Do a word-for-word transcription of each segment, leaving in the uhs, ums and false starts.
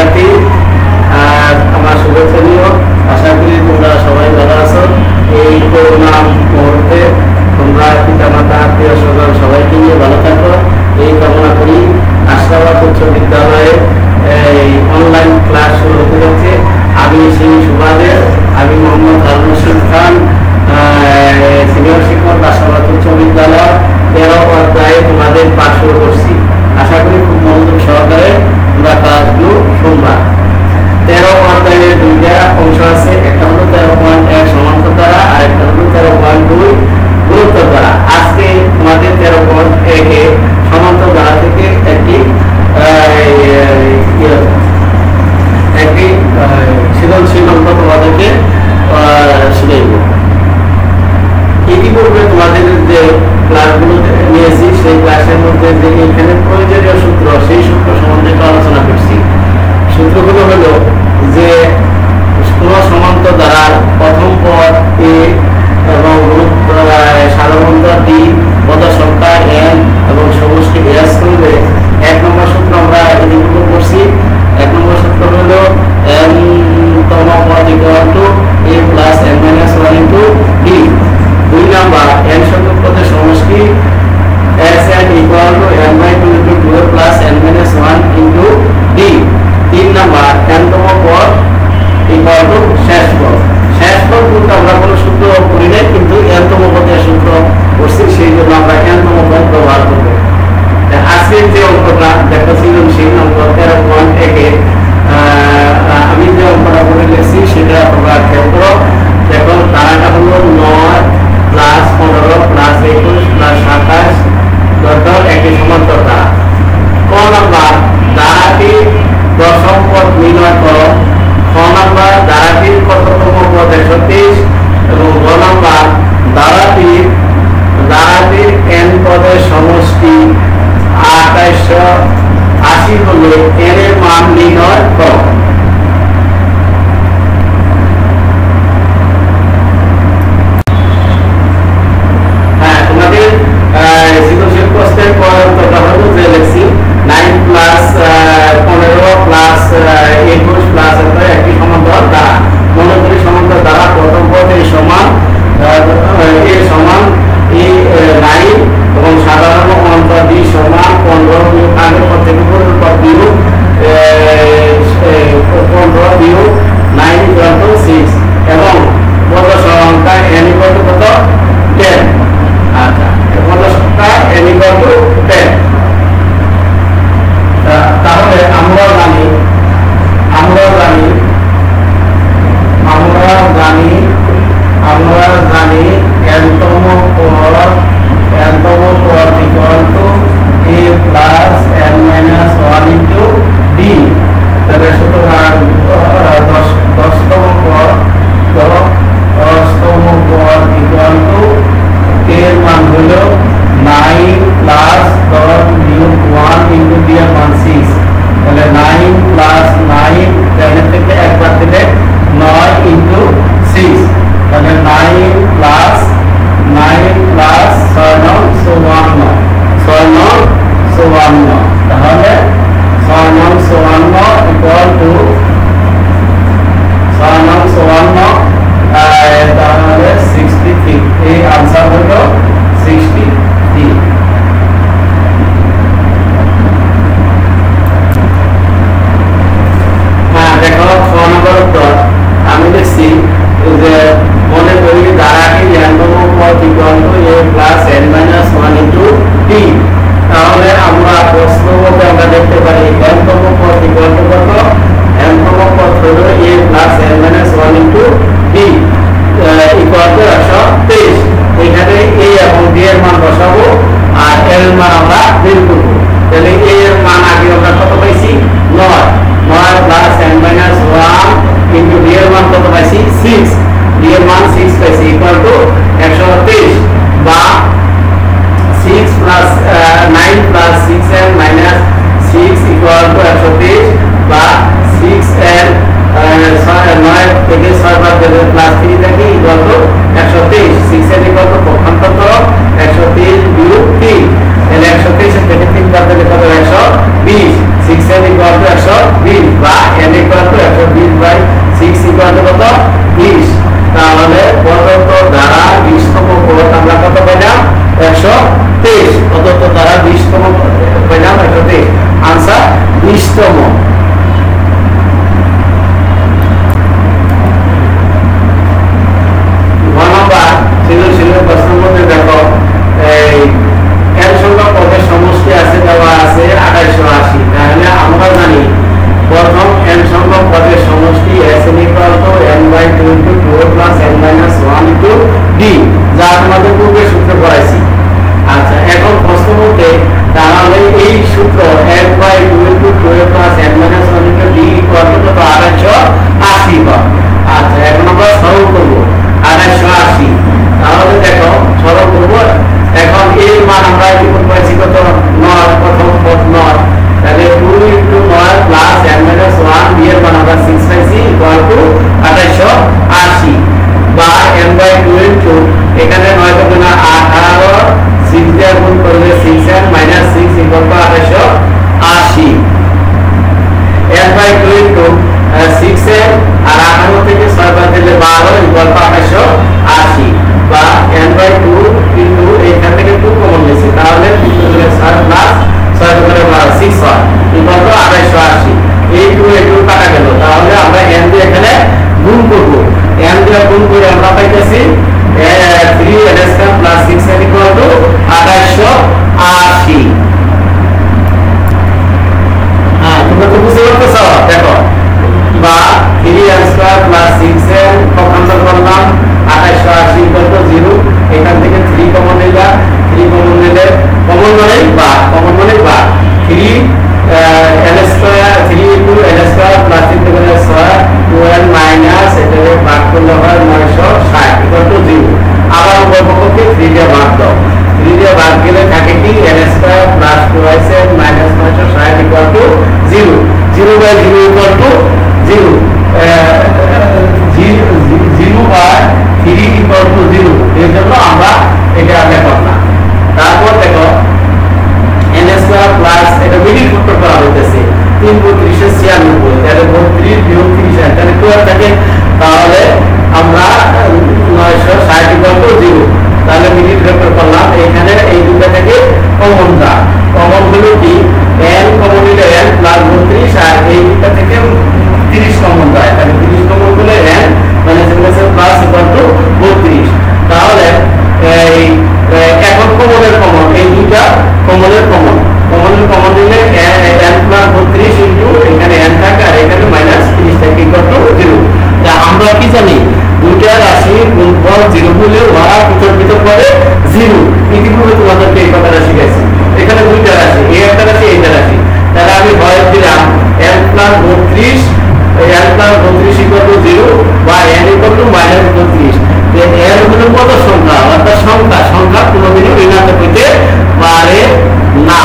শিক্ষার্থী, আমার শুভেচ্ছা নিও। আশা করি তোমরা সবাই ভালো আছো। এই করোনা মুহূর্তে তোমরা পিতা মাতা আত্মীয় স্বজন সবাইকে নিয়ে ভালো থাকো এই কামনা করি। আশরাবাদ উচ্চ বিদ্যালয়ে অনলাইন ক্লাস শুরু হতে যাচ্ছে। আমি সেই সুবাদে আমি মোহাম্মদ হারুন রশিদ খান, সিনিয়র শিক্ষক আশরাবাদ উচ্চ বিদ্যালয় তেরো অধ্যায়ে তোমাদের পাঠ শুরু করছি। আশা করি খুব মনোযোগ সহকারে তোমরা ক্লাসগুলো শুনবা। তেরো অধ্যায়ের দুইটা অংশ আছে, একটা হলো তেরো পয়েন্ট এক সমান্তর দ্বারা আর একটা হলো তেরো পয়েন্ট দুই গুরুত্ব দ্বারা। আজকে তোমাদের তেরো পয়েন্ট একে সমান্তর দ্বারা থেকে একটি একটি সৃজনশীল অঙ্ক তোমাদেরকে শিখাইব। ইতিপূর্বে তোমাদের যে ক্লাসগুলো নিয়েছি সেই ক্লাসের মধ্যে যে এখানে প্রয়োজনীয় সূত্র সেই সূত্র সম্বন্ধে একটু আলোচনা করছি। সূত্রগুলো হলো যে কোন সমান্তর দ্বারার প্রথম পদ এ এবং সাধারণত ডি পদ সংখ্যা এন এবং সমষ্টি এস করলে এক নম্বর সূত্র আমরা এগুলো করছি। এক নম্বর সূত্র হলো এন তম পদ equal to a plus n minus one into d. দুই নাম্বার এন সংখ্যক পদের সমষ্টি s n equal to n by two into two plus n minus one into d. তিন নাম্বার এন তম পদ ইকুয়াল টু শেষ পদ। শেষ পদ কিন্তু আমরা কোনো সূত্র করি নাই, কিন্তু এন তম পদের সূত্র করছি, সেই জন্য আমরা এন তম পদ ব্যবহার করব। আজকের যে অঙ্কটা দেখো সৃজনশীল অঙ্ক তেরো পয়েন্ট একে আমি যে অঙ্কটা করে লিখছি সেটা তোমরা খেয়াল করো। দেখো তারাটা হলো নয় প্লাস পনেরো প্লাস একুশ প্লাস সাতাশ দশ একটি সমান্তর দ্বারা। ক নাম্বার দ্বারাটি দশম পদ নির্ণয় করো। খ নাম্বার দ্বারাটির কততম পদ একশো তেইশ এবং গ নাম্বার দ্বারাটির দ্বারাটির এন পদের সমষ্টি আঠাইশশো আশি হলে এর মান নির্ণয় করো। বা n ইকুয়াল টু একশো বিশ বাই সিক্স ইকুয়াল টু কত বিশ। তাহলে প্রদত্ত দ্বারা বিশ তম পদ আমরা কত পেলাম একশো তেইশ। প্রদত্ত দ্বারা বিশ তম পেলাম একশো তেইশ। আনসার বিশ তম। সৃজনশীলের প্রশ্নের মধ্যে দেখো এই n সংখ্যক পদের সমষ্টি আছে দেওয়া আছে আঠাইশশো আশি। তাহলে আমরা জানি প্রথম n সংখ্যক পদের সমষ্টি sn equal to n by two into two plus n minus one into d, যা আমাদের পূর্বে সূত্র পড়াইছি। আচ্ছা, এখন প্রশ্ন মতে তাহলে এই সূত্র n by two into two plus n minus one into d equal to কত আঠাইশশো আশি পাবো। আচ্ছা, এখন আমরা সরল করব আঠাইশশো আশি। তাহলে দেখো সরল করব। এখন এর মান আমরা কি পাইছি কত নয়, প্রথম পদ নয়। তাহলে two into নয় plus n minus one d এর মান আমরা ছয় পাইছি equal to আঠাইশশো আশি বা n by two into এখানে নয় কত না আঠারো, ছয় দিয়ে গুণ করলে ছয় n minus six equal to আঠাইশশো আশি। n by two into six n আর আঠারো থেকে ছয় বাদ দিলে বারো equal to আঠাইশশো আশি বা n by two into এখান থেকে two কমন নিয়েছি, তাহলে two করে ছয় প্লাস ছয় করে বারো six হয় equal to আঠাইশশো আশি। এই two এই two কাটা গেল, তাহলে আমরা n দিয়ে এখানে গুণ করব। n দিয়ে গুণ করে আমরা পাইতেছি three n square plus six n equal to আঠাইশশো আশি। হ্যাঁ, তোমরা তো বুঝতে পারছো? দেখো বা three n square plus six n কমান্ডার করলাম আঠাইশশো আশি equal to zero। এখান থেকে three কমন নিলা, three কমন নিলে কমন মানে বা কমন মানে বা three n square three into n square plus তিন করে ছয় two n minus এটাকে ভাগ করলে হয় নয়শো ষাট equal to zero। আবার উভয় পক্ষকে three দিয়ে ভাগ দাও, three দিয়ে ভাগ গেলে থাকে কি n square plus twice n minus নয়শো ষাট equal to zero। zero by zero equal to zero। zero by three equal to zero। এর জন্য আমরা এটা দেখো না। তারপর দেখো n square plus এটা মিডিল সূত্র করা হইতেছে তিন বত্রিশ ছিয়ানব্বই, তাহলে বত্রিশ বিয়োগ ত্রিশ তাহলে টুয়েলভ থাকে, তাহলে আমরা নয়শো ষাট equal to zero। তাহলে মিডিল ভেক্টর করলাম, এখানে এই দুটো থেকে কমন যা কমন হলো কি n কমন নিলে n প্লাস বত্রিশ আর এই দুটো থেকে ত্রিশ কমন যায়, তাহলে ত্রিশ কমন হলে n মানে প্লাস ইকুয়াল টু বত্রিশ। তাহলে এই এখন কমনের কমন এই দুইটা কমনের কমন কমনের কমন নিলে n প্লাস বত্রিশ ইনটু এখানে n থাকে আর এখানে মাইনাস ত্রিশ থাকে ইকুয়াল টু জিরো। যা আমরা কি জানি দুইটা রাশি গুণফল জিরো হলে ওরা ভিতর ভিতর করে জিরো। ইতিপূর্বে তোমাদেরকে এই কথাটা শিখাইছি। এখানে দুইটা রাশি, এই একটা রাশি এইটা রাশি, তাহলে আমি ভয় দিলাম n প্লাস বত্রিশ n প্লাস বত্রিশ ইকুয়াল টু জিরো বা n ইকুয়াল টু মাইনাস বত্রিশ। n হলো কত সংখ্যা, অর্থাৎ সংখ্যা সংখ্যা কোনোদিনও ঋণাত্মক হইতে পারে না।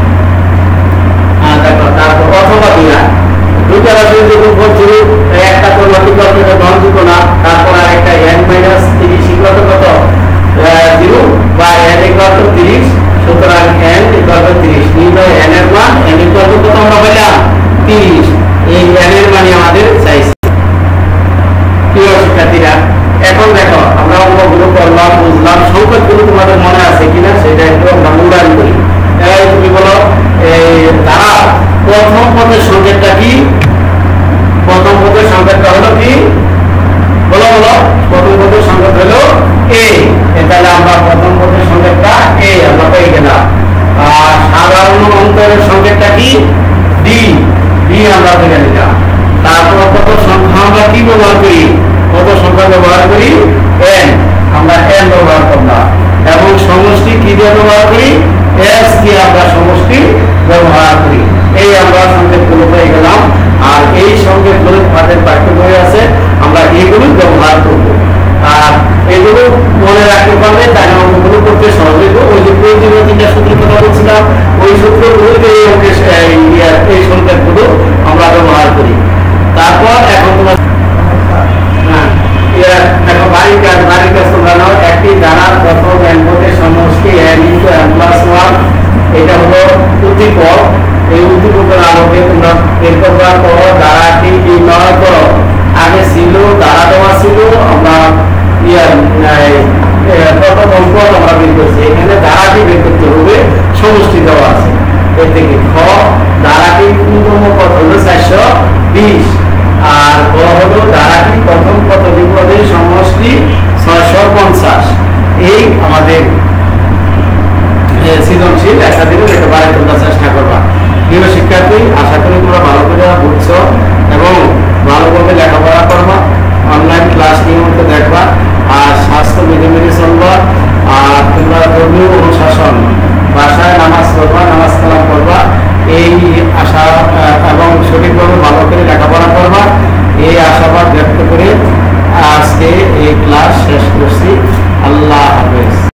দেখো তারপর অথবা বিনা দুইটা রাশি যখন বলছিল একটা তো লজিক্যাল এটা ধন দিব না, তারপর আরেকটা n মাইনাস ত্রিশ ইকুয়াল টু কত জিরো বা n ইকুয়াল টু ত্রিশ, সুতরাং n ইকুয়াল টু ত্রিশ। নির্ণয় n এর মান n ইকুয়াল টু কত আমরা পেলাম ত্রিশ। এই n এর মানে আমাদের চাইছে। প্রিয় শিক্ষার্থীরা, এখন দেখো আমরা অঙ্কগুলো করলাম, বুঝলাম, সংখ্যাগুলো তোমাদের মনে আছে কিনা সেটা একটু আমরা মূল্যায়ন করি। তুমি বলো এই তারা প্রথম পদের সংকেতটা কি? প্রথম পদের সংকেতটা হলো কি বলো বলো প্রথম পদের সংকেত হলো a। তাহলে আমরা প্রথম পদের সংকেতটা a আমরা পেয়ে গেলাম। আর সাধারণ অন্তরের সংকেতটা কি d, d আমরা পেয়ে নিলাম। তারপর কত সংখ্যা আমরা কি ব্যবহার করি? কত সংখ্যা ব্যবহার করি n, আমরা n ব্যবহার করলাম। এবং সমষ্টি কি দিয়ে ব্যবহার করি? s দিয়ে আমরা সমষ্টি ব্যবহার করি। এই আমরা সংকেতগুলো পেয়ে গেলাম। আর এই সংকেতগুলো আমাদের পাঠ্য বই আছে, আমরা এইগুলো ব্যবহার করব। আর এগুলো মনে রাখতে পারলে তাই অঙ্কগুলো করতে সহজ হবে। ওই যে প্রয়োজনীয় তিনটা সূত্রের কথা বলছিলাম, ওই সূত্রগুলোতে এই সংকেতগুলো আমরা ব্যবহার করি। তারপর এখন তোমার দেখো বাড়ির কাজ বাড়ির কাজ তোমরা নাও। একটি দানার প্রথম n পদের সমষ্টি n into n plus one, এটা হলো উদ্দীপক। এই উদ্দীপকের আলোকে তোমরা বের করবা করো দ্বারাটি নির্ণয় করো। আগে ছিল দ্বারা দেওয়া ছিল, আমরা ইয়ার প্রথম অঙ্ক আমরা বের করছি, এখানে দ্বারাটি বের করতে হবে, সমষ্টি দেওয়া আছে। এর থেকে খ দ্বারাটি পূর্ণতম পদ হলো চারশো বিশ, আর গ হলো দ্বারাটি প্রথম পদ বিপদের সমষ্টি ছয়শো পঞ্চাশ। এই আমাদের সৃজনশীল একটা দিনে যেতে পারে, তোমরা চেষ্টা করবা। প্রিয় শিক্ষার্থী, আশা করি তোমরা ভালো করে বুঝছো এবং ভালোভাবে লেখাপড়া করবা, অনলাইন ক্লাস নিয়মিত দেখবা, আর স্বাস্থ্য মেনে মেনে চলবা, আর তোমরা ধর্মীয় অনুশাসন, বাসায় নামাজ পড়বা, নামাজ কালাম করবা, এই আশা এবং সঠিকভাবে ভালো করে লেখাপড়া করবা, এই আশাবাদ ব্যক্ত করে আজকে এই ক্লাস শেষ করছি। আল্লাহ হাফেজ।